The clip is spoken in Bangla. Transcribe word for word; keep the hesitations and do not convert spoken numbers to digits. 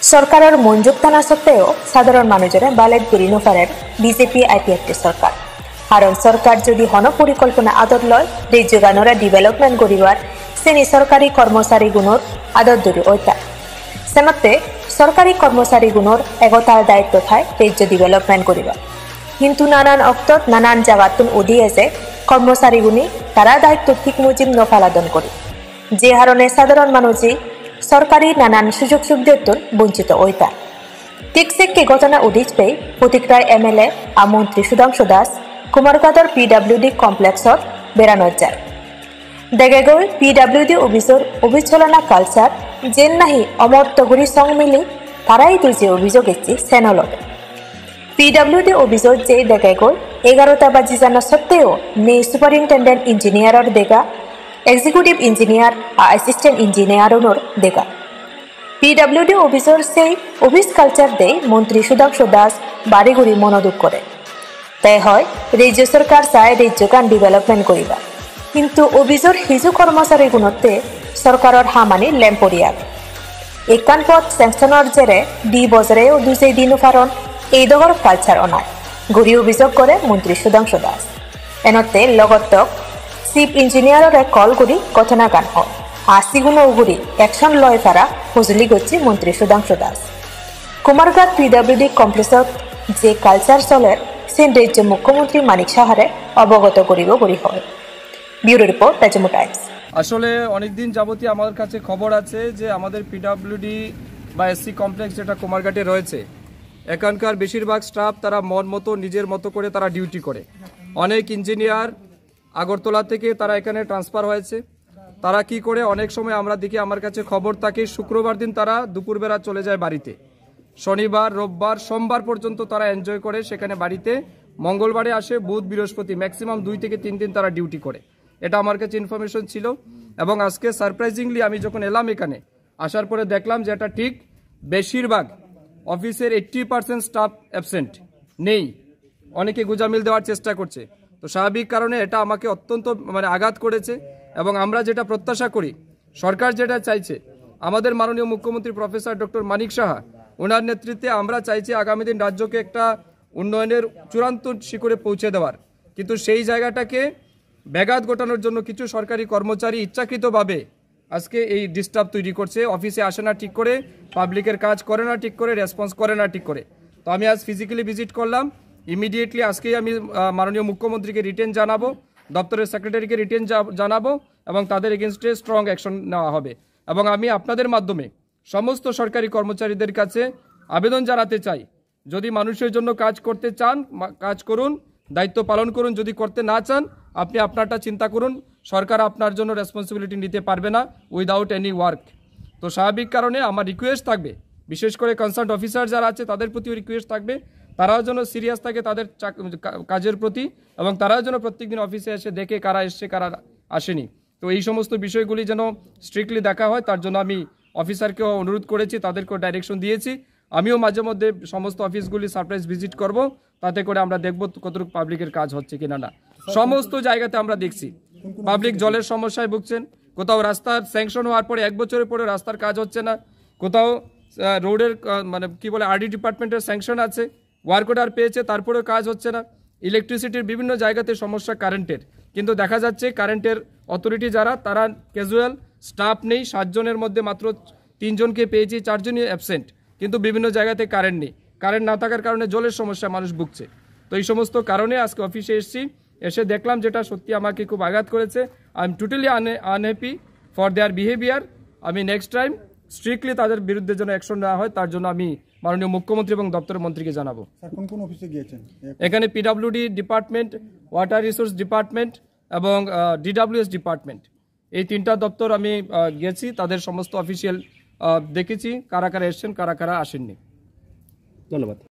সরকারের মঞ্জুর টানা সত্ত্বেও সাধারণ মানুষের বালেট গুড়ি নফারের বিজেপি আইপিএফটি সরকার কারণ সরকার যদি হন পরিকল্পনা আদর লয় রাজ্য গানরা ডেভেলপমেন্ট করিবার শ্রেণী সরকারি কর্মচারী গুণর আদর দূরে ওইতা সেমতে সরকারি কর্মচারী গুণর এগতার দায়িত্ব থায় রাজ্য ডেভেলপমেন্ট করিবার কিন্তু নানান অক্তত নানান জায়গাতুন উদি এসে কর্মচারী গুণী তারা দায়িত্ব ঠিক মুজিব নফালাদন করে যে হারণে সাধারণ মানুষই সরকারি নানান সুযোগ সুবিধাতুন বঞ্চিত ওইতা ঠিক সেকে ঘটনা উদিজ পেয়ে প্রতিক্রিয়ায় এমএলএ আর মন্ত্রী সুধাংশু দাস কুমারঘাটর পিডাব্লিউডি কমপ্লেক্সত বেড়ানোর যায় দেখে গৈ পিডাব্লিউডি অফিসর অভিচলনা কালচার যেন নাহি অমর্তগুড়ি সং মিলি তারাই তো যে অভিযোগ এসছে সেনলতে পিডাব্লিউডি অফিসর যে দেখে গৈ এগারোটা বাজি জানা সত্ত্বেও নে সুপারিনটেন্ডেন্ট ইঞ্জিনিয়ারর দেখা এক্সিকিউটিভ ইঞ্জিনিয়ার আর অ্যাসিস্ট্যান্ট ইঞ্জিনিয়ারর দেখা পিডাব্লিউডি অফিসর সেই অফিস কালচার দেয় মন্ত্রী সুধাংশু দাস বাড়িগুড়ি মনোযোগ করে তাই হয় রাজ্য সরকার চায় রাজ্য গান ডেভেলপমেন্ট করিবা কিন্তু অভিযোগ হিজু কর্মচারী গুণতে সরকারের হামানি লেম্পরিয়া একান পথ স্যাংশনের জেরে দুই বছরেও দুই দিন ফারণ এই দগর কালচার অনায় ঘুরি অভিযোগ করে মন্ত্রী সুধাংশু দাস এনতে লগতক চিফ ইঞ্জিনিয়ারের কল করি ঘটনা গান হয় আশি গুণ উগুড়ি একশন লয় ফারা হুজুলি গছি মন্ত্রী সুধাংশু দাস কুমারঘাট পিডাব্লিউডি কমপ্লেক্সত যে কালচার চলের সে রাজ্য মুখ্যমন্ত্রী মানিক সাহারে অবগত করিব করি হয় ব্যুরো রিপোর্ট রাজমু টাইমস। আসলে অনেকদিন যাবতীয় আমাদের কাছে খবর আছে যে আমাদের পিডাব্লিউডি বা এসসি কমপ্লেক্স যেটা কুমারঘাটে রয়েছে এখানকার বেশিরভাগ স্টাফ তারা মন মতো নিজের মতো করে তারা ডিউটি করে। অনেক ইঞ্জিনিয়ার আগরতলা থেকে তারা এখানে ট্রান্সফার হয়েছে। তারা কি করে অনেক সময় আমরা দেখি আমার কাছে খবর থাকে শুক্রবার দিন তারা দুপুরবেলা চলে যায় বাড়িতে, শনিবার রোববার সোমবার পর্যন্ত তারা এনজয় করে সেখানে বাড়িতে, মঙ্গলবারে আসে, বুধ বৃহস্পতি ম্যাক্সিমাম দুই থেকে তিন দিন তারা ডিউটি করে। এটা আমার কাছে ইনফরমেশন ছিল এবং আজকে সারপ্রাইজিংলি আমি যখন এলাম এখানে আসার পরে দেখলাম যে এটা ঠিক বেশিরভাগ অফিসের এইট্টি পার্সেন্ট স্টাফ অ্যাবসেন্ট নেই, অনেকে গুজামিল দেওয়ার চেষ্টা করছে। তো স্বাভাবিক কারণে এটা আমাকে অত্যন্ত মানে আঘাত করেছে এবং আমরা যেটা প্রত্যাশা করি সরকার যেটা চাইছে আমাদের মাননীয় মুখ্যমন্ত্রী প্রফেসর ডক্টর মানিক সাহা ওনার নেতৃত্বে আমরা চাইছি আগামী দিন রাজ্যকে একটা উন্নয়নের চূড়ান্ত শিখরে পৌঁছে দেওয়ার, কিন্তু সেই জায়গাটাকে ব্যাঘাত ঘটানোর জন্য কিছু সরকারি কর্মচারী ইচ্ছাকৃতভাবে আজকে এই ডিস্টার্ব তৈরি করছে। অফিসে আসে না ঠিক করে, পাবলিকের কাজ করে না ঠিক করে, রেসপন্স করে না ঠিক করে। তো আমি আজ ফিজিক্যালি ভিজিট করলাম, ইমিডিয়েটলি আজকেই আমি মাননীয় মুখ্যমন্ত্রীকে রিটেন জানাবো, দপ্তরের সেক্রেটারিকে রিটেন জানাবো এবং তাদের এগেনস্টে স্ট্রং অ্যাকশন নেওয়া হবে। এবং আমি আপনাদের মাধ্যমে সমস্ত সরকারি কর্মচারীদের কাছে আবেদন জানাতে চাই, যদি মানুষের জন্য কাজ করতে চান কাজ করুন, দায়িত্ব পালন করুন, যদি করতে না চান আপনি আপনারটা চিন্তা করুন, সরকার আপনার জন্য রেসপন্সিবিলিটি নিতে পারবে না উইদাউট এনি ওয়ার্ক। তো স্বাভাবিক কারণে আমার রিকোয়েস্ট থাকবে, বিশেষ করে কনসার্ন অফিসার যারা আছে তাদের প্রতিও রিকোয়েস্ট থাকবে, তারাও যেন সিরিয়াস থাকে তাদের কাজের প্রতি এবং তারাও যেন প্রত্যেকদিন অফিসে এসে দেখে কারা এসছে কারা আসেনি। তো এই সমস্ত বিষয়গুলি যেন স্ট্রিক্টলি দেখা হয় তার জন্য আমি অফিসারকেও অনুরোধ করেছি, তাদেরকেও ডাইরেকশন দিয়েছি। আমিও মাঝে মধ্যে সমস্ত অফিসগুলি সারপ্রাইজ ভিজিট করব, তাতে করে আমরা দেখব কতটুকু পাবলিকের কাজ হচ্ছে কিনা না। সমস্ত জায়গাতে আমরা দেখছি পাবলিক জলের সমস্যায় ভুগছেন, কোথাও রাস্তার স্যাংশন হওয়ার পরে এক বছরের পরে রাস্তার কাজ হচ্ছে না, কোথাও রোডের মানে কি বলে আরডি ডিপার্টমেন্টের স্যাংশন আছে, ওয়ার্ক অর্ডার পেয়েছে তারপরেও কাজ হচ্ছে না। ইলেকট্রিসিটির বিভিন্ন জায়গাতে সমস্যা কারেন্টের, কিন্তু দেখা যাচ্ছে কারেন্টের অথরিটি যারা তারা ক্যাজুয়াল, স্টাফ নেই, সাতজনের মধ্যে মাত্র তিনজনকে পেয়েছি, চারজনই অ্যাবসেন্ট, কিন্তু বিভিন্ন জায়গাতে কারেন্ট নেই। কারেন্ট না থাকার কারণে জলের সমস্যা মানুষ ভুগছে। তো এই সমস্ত কারণে আজকে অফিসে এসেছি, এসে দেখলাম যেটা সত্যি আমাকে খুব আঘাত করেছে। I am totally unhappy for their behaviour. আমি নেক্সট টাইম স্ট্রিক্টলি তাদের বিরুদ্ধে যেন অ্যাকশন নেওয়া হয় তার জন্য আমি মাননীয় মুখ্যমন্ত্রী এবং দপ্তরের মন্ত্রীকে জানাবো। এখানে PWD department, water resource department এবং ডিডাব্লিউএস ডিপার্টমেন্ট, এই তিনটা দপ্তর আমি গেছি, তাদের সমস্ত অফিসিয়াল দেখেছি কারা কারা এসছেন কারা কারা আসেননি। ধন্যবাদ।